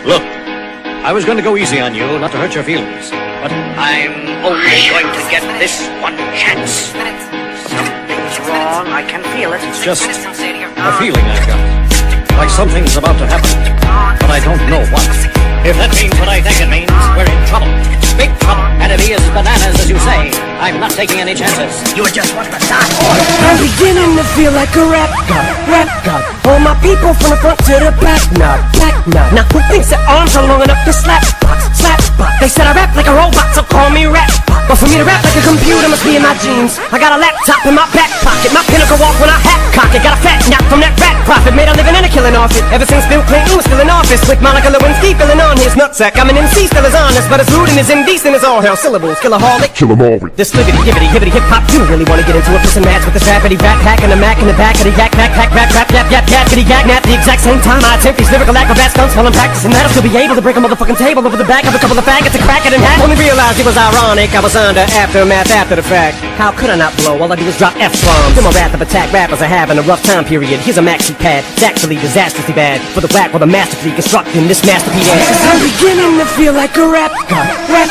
Look, I was going to go easy on you, not to hurt your feelings. But I'm only going to get this one chance. Something's wrong, I can feel it. It's just a feeling I've got. Like something's about to happen, but I don't know what. If that means what I think it means, we're in trouble. Big trouble. And if he is bananas, as you say, I'm not taking any chances. You were just watching the start. I'm beginning to feel like a rap god. All my people from the front to the back, nod. Now who thinks their arms are long enough to slap box? They said I rap like a robot, so call me rap. But for me to rap like a computer must be in my jeans. I got a laptop in my back pocket, my pinnacle walk when I hat cock it. Got a fat knock from that rat profit, made a living and a killing off it. Ever since Bill Clinton was still in office, with Monica Lewinsky filling on his nutsack. I'm an MC, still as honest, but as rude and as indecent as all hell. Syllables, killaholic, kill 'em all. This liggity, gibbity, hibbity, hip hop. You really wanna get into a piss and match with this rappity rap hack and a mac in the back of the yak pack rap yap yappity yak nap. The exact same time I attempt these lyrical acrobat stunts while I'm practicing that, I'll still be able to break a motherfucking table over the back of a couple of faggots and crack it in half. Only realized it was ironic, I was under aftermath after the fact. How could I not blow? All I do is drop F-bombs. In my wrath of attack, rappers are having a rough time period. Here's a maxi pad, it's actually disastrously bad. For the whack while the masterfully constructing this masterpiece. I'm beginning to feel like a rap god.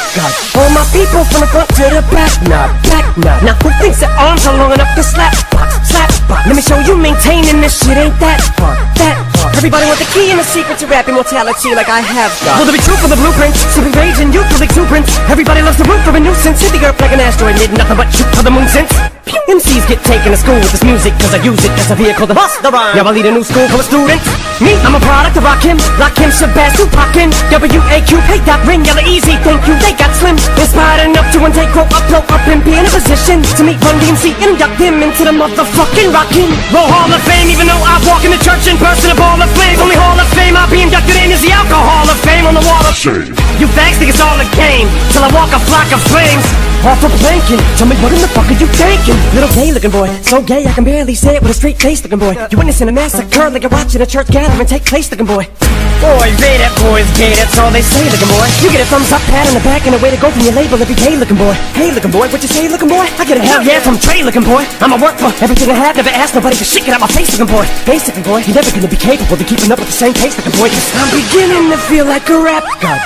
All my people from the front to the back, nod. Now who thinks their arms are long enough to slap box? Let me show you maintaining this shit ain't that hard. Everybody want the key and the secret to rap immortality like I have got. Will there be truth for the blueprint? Simply rage and youthful exuberance. Everybody loves the root for a nuisance. Hit the earth like an asteroid, need nothing but shoot for the moon since. MCs get taken to school with this music, cause I use it as a vehicle to bust the rhyme. Yeah, I lead a new school full of students. Me, I'm a product of Rakim, Shabazz, Tupac, WAQ, hey, that ring, yellow easy, thank you, they got slim. Inspired enough to one day grow up, blow up, and be in a position to meet Run DMC, induct him into the motherfucking Rockin' Roll Hall of Fame. Even though I walk in the church in person, a ball of flames. Only Hall of Fame I'll be inducted in is the Alcohol of Fame on the wall of shame. You fags think it's all a game, till I walk a flock of flames. Off a planking, tell me what in the fuck are you thinking? Little gay looking boy, so gay I can barely say it with a straight face looking boy. You witnessing a massacre like you're watching a church gathering take place looking boy. Boy, say that boy's gay, that's all they say looking boy. You get a thumbs up, pat on the back, and a way to go from your label every gay looking boy. Hey looking boy, what you say looking boy? I get a hell yeah from Trey looking boy. I'ma work for everything I have, never ask nobody for shit, get out my face looking boy. Face looking boy, you're never gonna be capable of keeping up with the same pace looking boy. I'm beginning to feel like a rap god.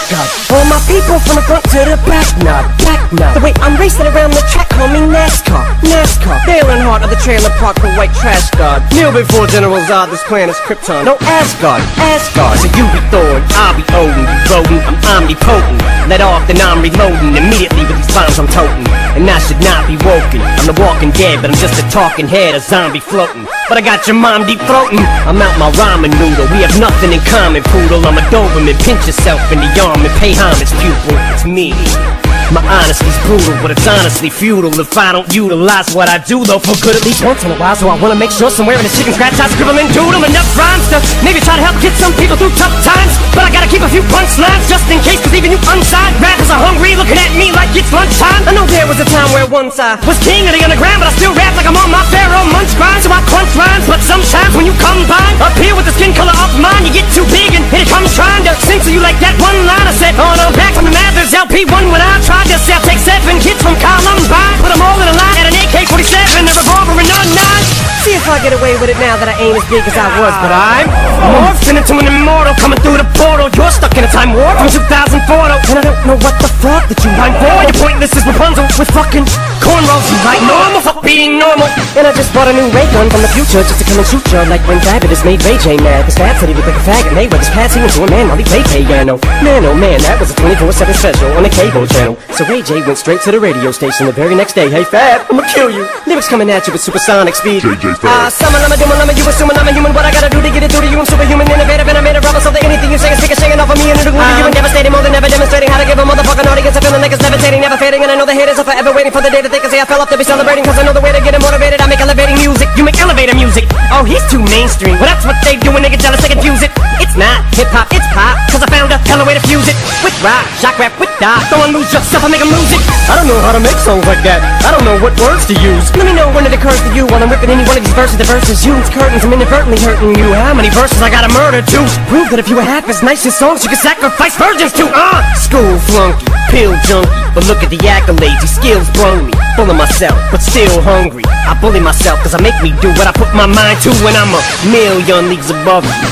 All my people from the front to the back, nod. The way I'm racing around the track, call me NASCAR. Dale Earnhardt of the trailer park, the white trash god. Kneel before General Zod, this planet's Krypton. No Asgard. So you be Thor, I'll be Odin. You rodent, I'm omnipotent. Let off, then I'm reloading immediately with these bombs I'm toting. And I should not be woken. I'm the walking dead, but I'm just a talking head, a zombie floating. But I got your mom deep throating. I'm out my ramen noodle. We have nothing in common, poodle. I'm a Doberman. Pinch yourself in the arm and pay homage, pupil. It's me. My honesty's brutal, but it's honestly futile if I don't utilize what I do, though, for good at least once in a while. So I wanna make sure somewhere in the chicken scratch I scribble and doodle enough rhymes to maybe try to help get some people through tough times. But I gotta keep a few punchlines just in case, cause even you unsigned rappers are hungry, looking at me like it's lunchtime. I know there was a time where once I was king of the underground, but I still rap like I'm on my Pharaoh munch grind. So I crunch rhymes, but sometimes when you combine up here with the skin color of mine, you get too big and here it comes trying to censor you like that one line I said on back from the Mathers LP1 when I tried to sell. Take 7 kids from Columbine, put them all in a line at an AK-47, a revolver and a 9. See if I get away with it now that I ain't as big as I was, but I'm morphing into an immortal coming through the portal. You're stuck in a time warp from 2004 though, and I don't know what the fuck that you rhyme for. You're pointless as Rapunzel with fucking cornrows. You write normal, fuck being normal. And I just bought a new ray gun from the future just to come and shoot you like when Fabulous made Ray J mad. Cause Fab said he looked like a faggot, and Mayweather's passing into a man while he played piano. Man, oh man, that was a 24/7 special on the cable channel. So Ray J went straight to the radio station the very next day. Hey Fab, I'ma kill you. Lyrics coming at you with supersonic speed. Summon, I'm a doom, I'm a you assuming I'm a human. What I gotta do to get it through to you? I'm superhuman, innovative, and I made a rubber so that anything you say is shaking off of me and it'll glue to you and devastating more than ever demonstrating how to give a motherfucking audience a feeling like it's levitating, never fading. And I know the haters are forever waiting for the day that they can say I fell off to be celebrating. Cause I know the way to get them motivated. I make elevating music, you make elevator music. Oh, he's too mainstream. Well, that's what they do when they get jealous, they confuse it. It's not hip-hop, it's pop. Cause I found a hella way to fuse it. With rock, shock rap, with die. Don't lose yourself, I make them lose it. I don't know how to make songs like that. I don't know what words to use. Let me know when it occurs to you while I'm ripping any one of these verses. The verses you, it's curtains, I'm inadvertently hurting you. How many verses I gotta murder to prove that if you were half as nice as songs you could sacrifice virgins to? School flunky, pill junkie, but look at the accolades, these skills brung me. Full of myself, but still hungry. I bully myself cause I make me do what I put my mind to when I'm a million leagues above you.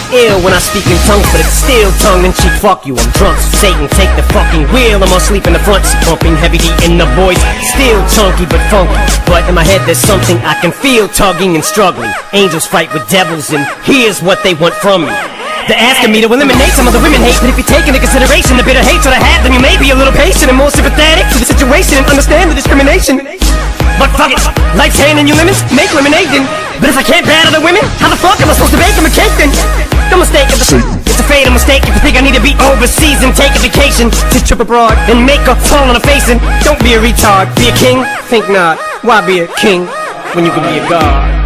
ill when I speak in tongues, but it's still tongue-in-cheek. Fuck you, I'm drunk, so Satan, take the fucking wheel. I'm asleep in the front seat, pumping heavy D in the voice. Still chunky but funky, but in my head there's something I can feel tugging and struggling. Angels fight with devils, and here's what they want from me. They're asking me to eliminate some of the women hate, but if you take into consideration the bitter hatred I have, then you may be a little patient and more sympathetic to the situation and understand the discrimination. But fuck it, life's handing you lemons, make lemonade then. But if I can't battle the women, how the fuck am I supposed to bake them a cake then? No mistake, it's a fatal mistake if you think I need to be overseas and take a vacation to trip abroad and make a fall on a face. And don't be a retard, be a king? Think not, why be a king when you can be a god?